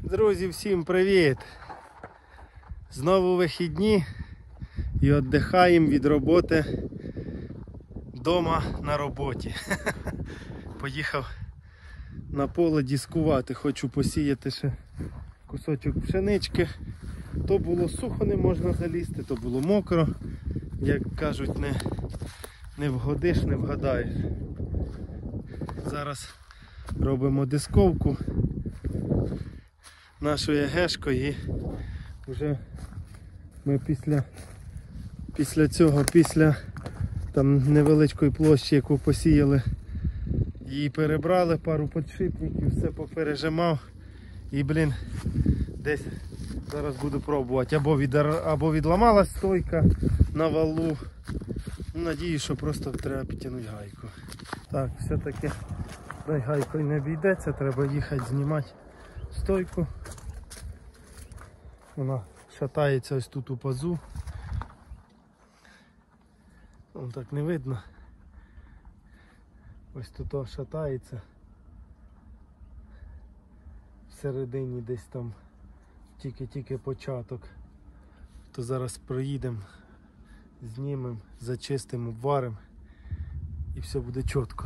Друзі, всім привіт! Знову вихідні і віддихаємо від роботи вдома на роботі. Поїхав на поле дискувати, хочу посіяти ще кусочок пшенички. То було сухо, не можна залізти, то було мокро. Як кажуть, не вгодиш, не вгадаєш. Зараз робимо дисковку нашою егешкою і вже ми після там невеличкої площі, яку посіяли, її перебрали, пару підшипників, все попережимав і, десь зараз буду пробувати. Або відламалась стойка на валу. Надіюсь, що просто треба підтягнути гайку. Так, все-таки гайкою не обійдеться, треба їхати знімати стойку. Вона шатається ось тут у пазу. Вон так не видно. Ось тут шатається. Всередині десь там тільки початок. То зараз проїдемо, знімемо, зачистимо, обваримо і все буде чітко.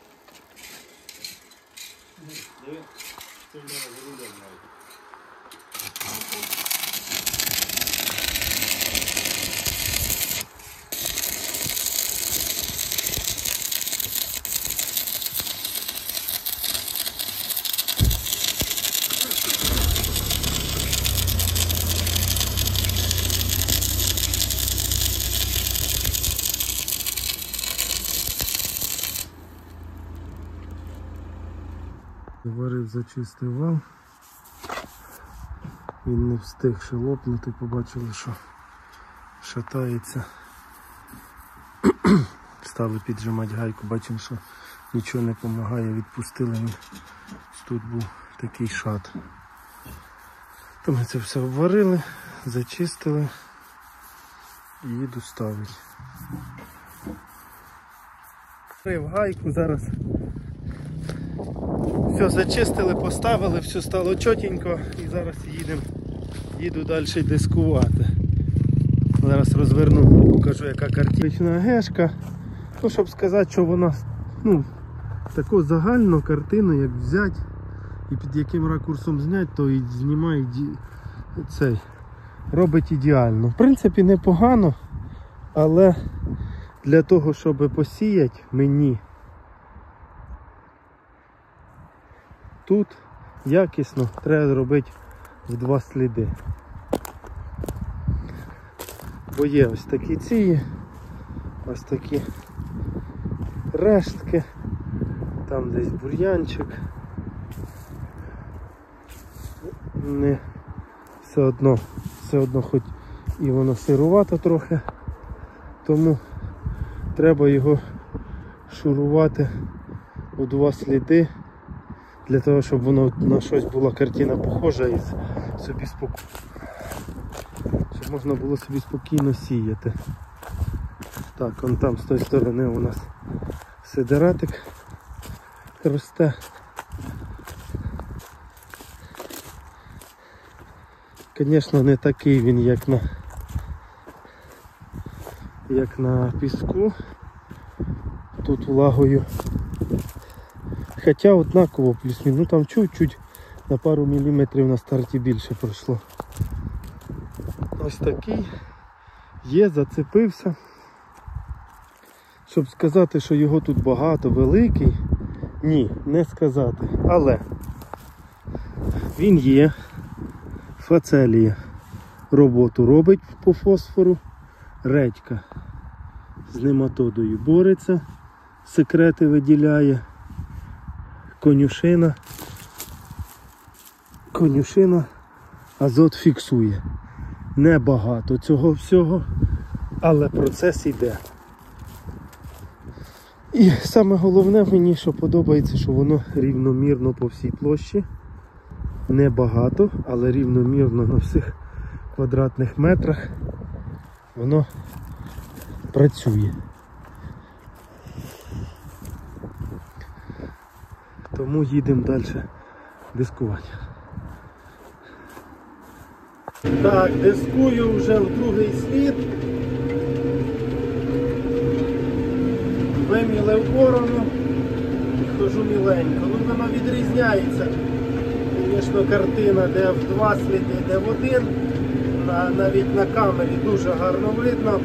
Варив, зачистив вал, він не встиг ще лопнути, побачили, що шатається. Стали піджимати гайку, бачимо, що нічого не допомагає, відпустили, тут був такий шат. То ми це все обварили, зачистили і їду ставити. Варив гайку, зараз все зачистили, поставили, все стало чотенько і зараз їду далі дискувати. Зараз розверну, покажу, яка картина гешка. Ну, щоб сказати, що вона таку загальну картину, як взяти і під яким ракурсом зняти, то і знімає цей, робить ідеально. В принципі, непогано, але для того, щоб посіяти мені тут якісно, треба зробити в 2 сліди. Бо є ось такі ці, ось такі рештки, там десь бур'янчик. Не все одно хоч і воно сирувато трохи, тому треба його шурувати у 2 сліди, для того, щоб воно на щось була картина похожа і собі спокійно, щоб можна було собі спокійно сіяти. Так, вон там з тої сторони у нас сидератик росте. Звісно, не такий він, як на піску. Тут влагою. Хоча однаково плюс-мінус, ну там чуть-чуть на пару міліметрів на старті більше пройшло. Ось такий є, зацепився. Щоб сказати, що його тут багато, великий, ні, не сказати. Але він є, фацелія роботу робить по фосфору, редька з нематодою бореться, секрети виділяє. Конюшина азот фіксує. Небагато цього всього, але процес йде. І саме головне мені, що подобається, що воно рівномірно по всій площі. Небагато, але рівномірно на всіх квадратних метрах воно працює. Тому їдемо далі дискувати. Так, дискую вже в другий слід. Вимілив борону і хожу міленько. Ну, воно відрізняється. Звісно, картина, де в два сліди, де в один. Навіть на камері дуже гарно видно.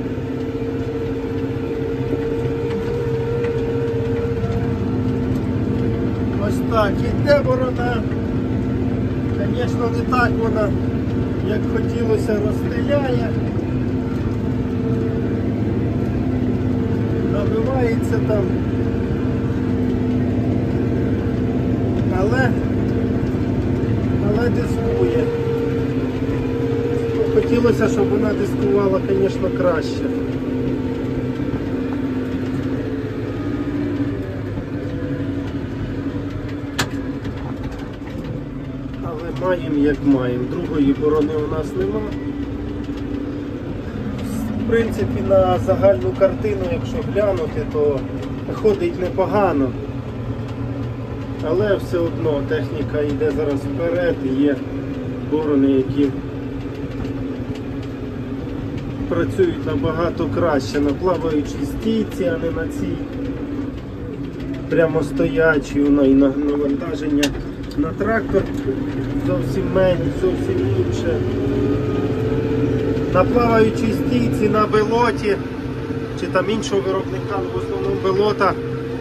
Ось так, іде борона. Звісно, не так вона, як хотілося, розстріляє. Набивається там. Але дискує. Хотілося, щоб вона дискувала, звісно, краще. Але маємо як маємо. Другої борони у нас нема. В принципі, на загальну картину, якщо глянути, то ходить непогано. Але все одно техніка йде зараз вперед і є борони, які працюють набагато краще на плаваючій стійці, а не на цій прямо стоячій. І навантаження на трактор зовсім менше, зовсім інше. На плаваючій стійці, на белоті, чи там іншого виробника, в основному белота,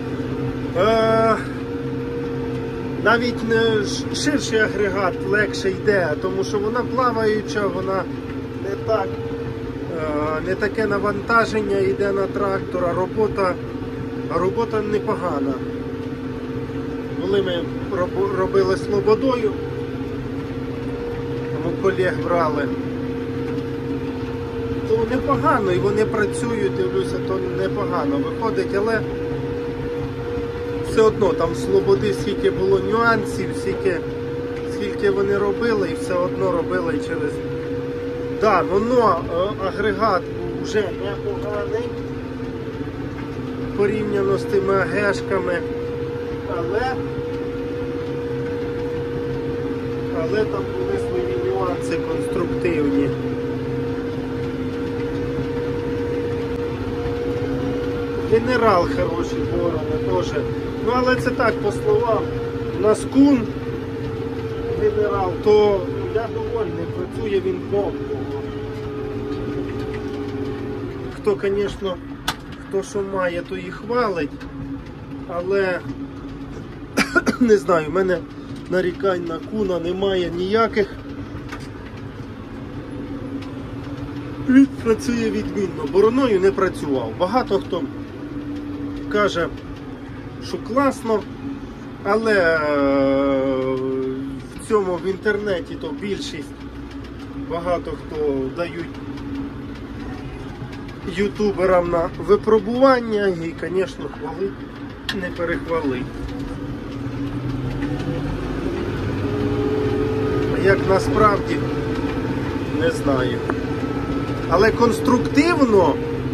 навіть не ширший агрегат легше йде, тому що вона плаваюча, вона не таке навантаження йде на трактор, а робота непогана. Коли ми робили слободою, у колег брали, то непогано, і вони працюють, дивлюся, то непогано виходить, але все одно там в слободи скільки було нюансів, скільки вони робили, і все одно робили через... Так, воно, агрегат вже непоганий порівняно з тими АГшками, але там були свої нюанси конструктивні. Генерал хороший, борони теж. Ну, але це так, по словам. У нас кун генерал, то я довольний, працює він бомбово. Хто, звісно, хто що має, то і хвалить, але не знаю, в мене нарікань на куна немає ніяких. Він працює відмінно, бороною не працював. Багато хто каже, що класно, але в цьому в інтернеті то більшість, багато хто дають ютуберам на випробування і, звісно, хвалить не перехвалить. А як насправді, не знаю. Але конструктивно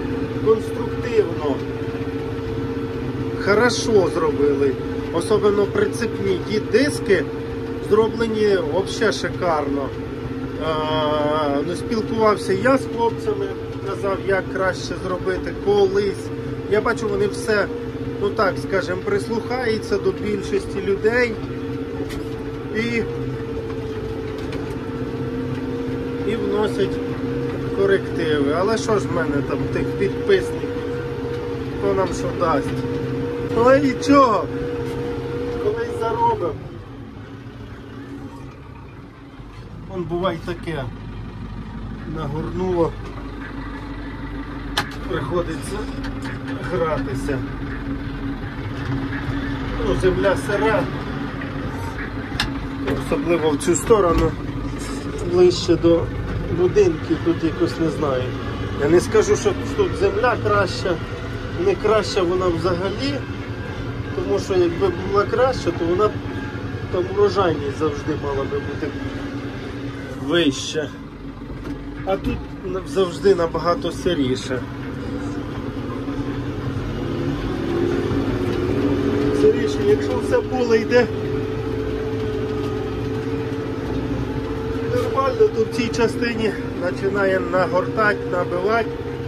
хорошо зробили. Особливо прицепні диски зроблені взагалі шикарно. Спілкувався я з хлопцями, казав, як краще зробити колись. Я бачу, вони все, ну так скажемо, прислухаються до більшості людей і вносять корективи. Але що ж в мене там тих підписників? Хто нам що дасть? Але нічого, колись заробимо. Вон буває таке, нагорнуло, приходиться гратися. Ну, земля сира, особливо в цю сторону, ближче до будинків, тут якось не знаю. Я не скажу, що тут земля краща, не краща вона взагалі, тому що якби була краща, то вона там урожайність завжди мала би бути вища. А тут завжди набагато сиріше. Сиріше, якщо все поле йде нормально, Реально тут в цій частині починає нагортати, набивати.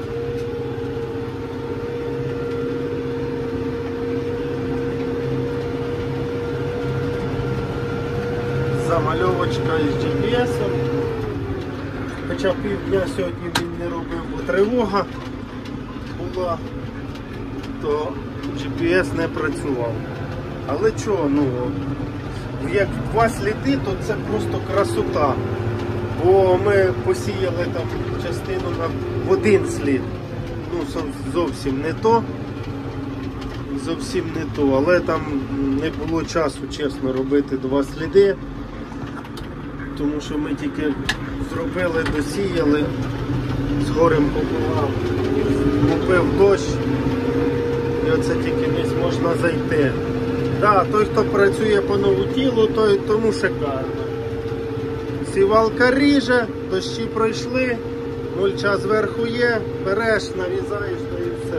Замальовочка із GPS-ом. Хоча півдня сьогодні він не робив, бо тривога була, то GPS не працював. Але чого, ну, як два сліди, то це просто красота. Бо ми посіяли там частину в один слід. Ну, зовсім не то. Зовсім не то. Але там не було часу, чесно, робити два сліди. Тому що ми тільки зробили, досіяли з горем пополам. Купив дощ. І оце тільки десь можна зайти. Да, той, хто працює по новутілу, тому шикарно. Сівалка ріже, дощі пройшли, мульча зверху є, береш, нарізаєш, то і все.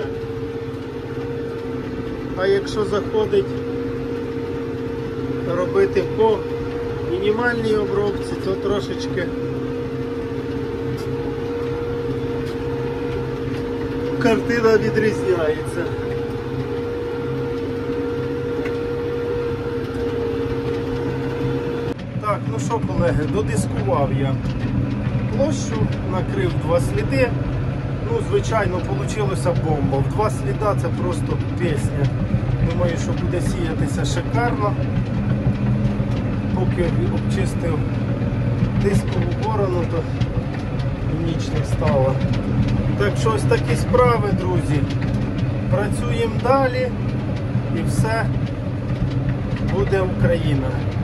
А якщо заходить робити по мінімальній обробці, то трошечки картина відрізняється. Так, ну що, колеги, додискував я площу, накрив два сліди. Ну, звичайно, вийшло бомба. В два сліда це просто пісня. Думаю, що буде сіятися шикарно. Поки обчистив дискову борону, то ніч не стало. Так що ось такі справи, друзі. Працюємо далі і все буде Україна.